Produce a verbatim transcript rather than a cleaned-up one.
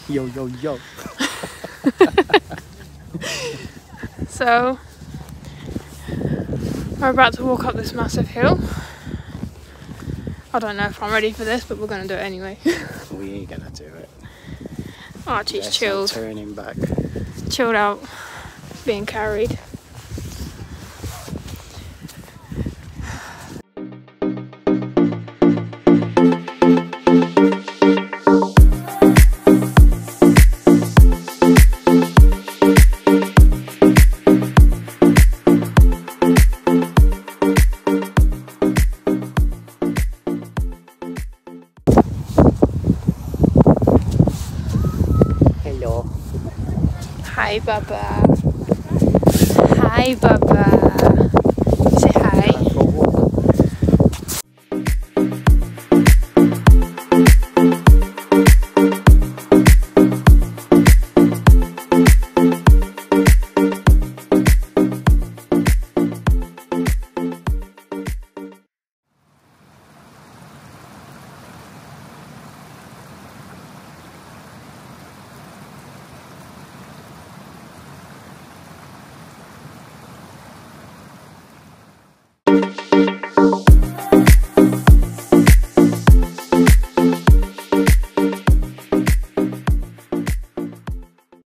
Yo, yo, yo. So, we're about to walk up this massive hill. I don't know if I'm ready for this, but we're going to do it anyway. We ain't gonna do it. Archie's There's chilled. no turning back. Chilled out, being carried. Hello. Hi, Baba. Hi, Baba.